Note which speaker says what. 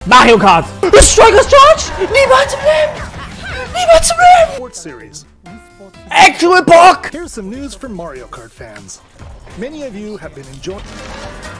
Speaker 1: Mario Kart! Striker's Charge! Niemals im Leben! Niemals im Leben!
Speaker 2: Sports series.
Speaker 1: Actual Bock!
Speaker 2: Here's some news for Mario Kart fans. Many of you have been enjoying...